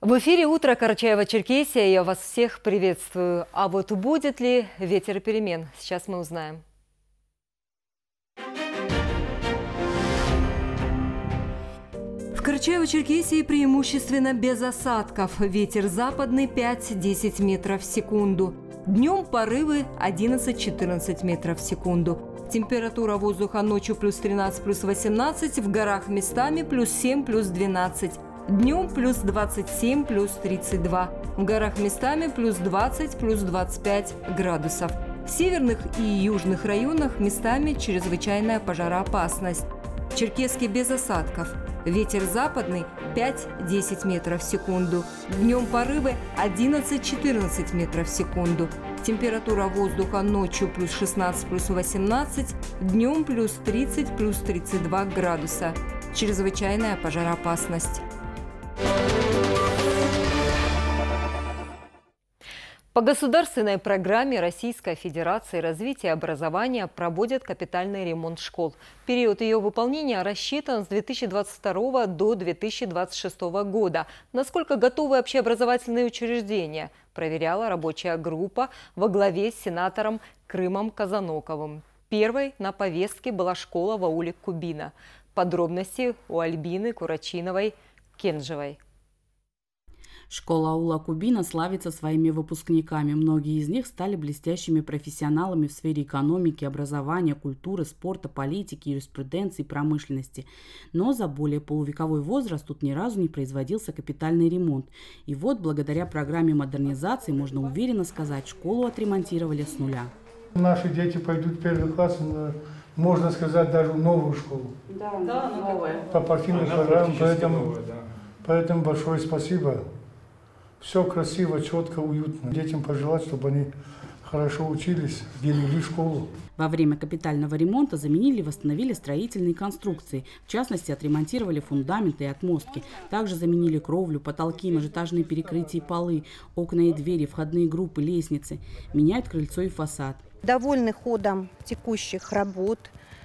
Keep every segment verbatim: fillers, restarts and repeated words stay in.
В эфире «Утро Карачаево-Черкесия». Я вас всех приветствую. А вот будет ли ветер перемен? Сейчас мы узнаем. В Карачаево-Черкесии преимущественно без осадков. Ветер западный пять-десять метров в секунду. Днем порывы одиннадцать-четырнадцать метров в секунду. Температура воздуха ночью плюс тринадцать, плюс восемнадцать, в горах местами плюс семь, плюс двенадцать. Днем плюс двадцать семь, плюс тридцать два. В горах местами плюс двадцать, плюс двадцать пять градусов. В северных и южных районах местами чрезвычайная пожароопасность. В Черкесске без осадков. Ветер западный пять-десять метров в секунду. Днем порывы одиннадцать-четырнадцать метров в секунду. Температура воздуха ночью плюс шестнадцать, плюс восемнадцать. Днем плюс тридцать, плюс тридцать два градуса. Чрезвычайная пожароопасность. По государственной программе Российской Федерации развития образования проводят капитальный ремонт школ. Период ее выполнения рассчитан с две тысячи двадцать второго до две тысячи двадцать шестого года. Насколько готовы общеобразовательные учреждения, проверяла рабочая группа во главе с сенатором Крымом Казаноковым. Первой на повестке была школа в ауле Кубина. Подробности у Альбины Курачиновой-Кенжевой. Школа аула Кубина славится своими выпускниками. Многие из них стали блестящими профессионалами в сфере экономики, образования, культуры, спорта, политики, юриспруденции, промышленности. Но за более полувековой возраст тут ни разу не производился капитальный ремонт. И вот, благодаря программе модернизации, можно уверенно сказать, школу отремонтировали с нуля. Наши дети пойдут в первый класс, можно сказать, даже в новую школу. Да, да, новая. По партийным программам, поэтому, новая, да. Поэтому большое спасибо. Все красиво, четко, уютно. Детям пожелать, чтобы они хорошо учились, вели школу. Во время капитального ремонта заменили и восстановили строительные конструкции. В частности, отремонтировали фундаменты и отмостки. Также заменили кровлю, потолки, межэтажные перекрытия и полы, окна и двери, входные группы, лестницы. Меняют крыльцо и фасад. Довольны ходом текущих работ.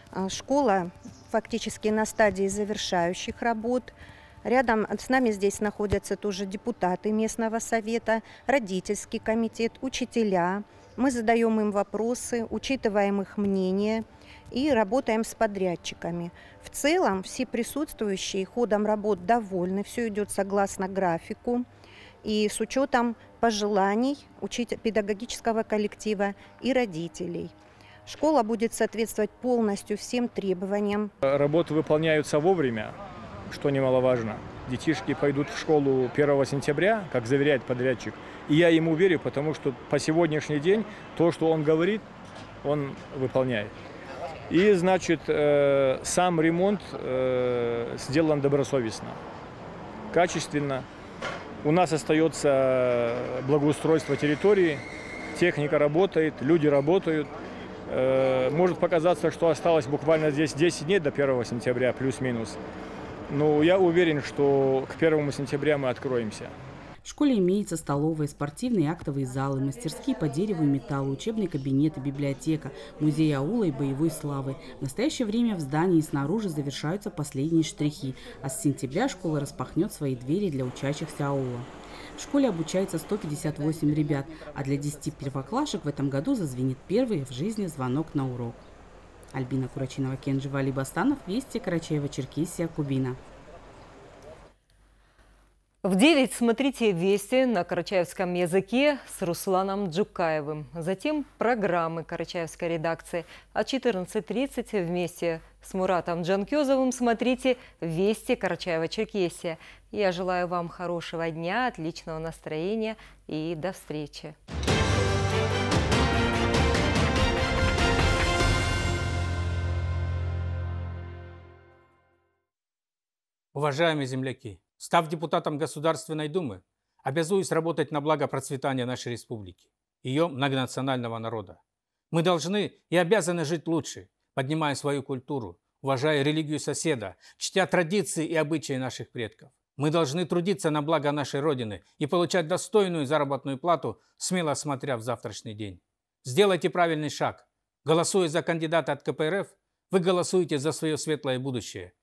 Школа фактически на стадии завершающих работ. Рядом с нами здесь находятся тоже депутаты местного совета, родительский комитет, учителя. Мы задаем им вопросы, учитываем их мнение и работаем с подрядчиками. В целом все присутствующие ходом работ довольны, все идет согласно графику и с учетом пожеланий педагогического коллектива и родителей. Школа будет соответствовать полностью всем требованиям. Работы выполняются вовремя, что немаловажно. Детишки пойдут в школу первого сентября, как заверяет подрядчик. И я ему верю, потому что по сегодняшний день то, что он говорит, он выполняет. И, значит, э, сам ремонт э, сделан добросовестно, качественно. У нас остается благоустройство территории, техника работает, люди работают. Э, может показаться, что осталось буквально здесь десять дней до первого сентября, плюс-минус. Но я уверен, что к первому сентября мы откроемся. В школе имеется столовая, спортивные и актовые залы, мастерские по дереву и металлу, учебные кабинеты, библиотека, музей аула и боевой славы. В настоящее время в здании и снаружи завершаются последние штрихи, а с сентября школа распахнет свои двери для учащихся аула. В школе обучается сто пятьдесят восемь ребят, а для десяти первоклашек в этом году зазвенит первый в жизни звонок на урок. Альбина Курачинова-Кенжева, Али Бастанов, Вести, Карачаево-Черкесия, Кубина. В девять смотрите «Вести» на карачаевском языке с Русланом Джукаевым. Затем программы карачаевской редакции. А четырнадцать тридцать вместе с Муратом Джанкёзовым смотрите «Вести» Карачаево-Черкесия. Я желаю вам хорошего дня, отличного настроения и до встречи. Уважаемые земляки, став депутатом Государственной Думы, обязуюсь работать на благо процветания нашей республики, ее многонационального народа. Мы должны и обязаны жить лучше, поднимая свою культуру, уважая религию соседа, чтя традиции и обычаи наших предков. Мы должны трудиться на благо нашей Родины и получать достойную заработную плату, смело смотря в завтрашний день. Сделайте правильный шаг. Голосуя за кандидата от ка пэ эр эф, вы голосуете за свое светлое будущее.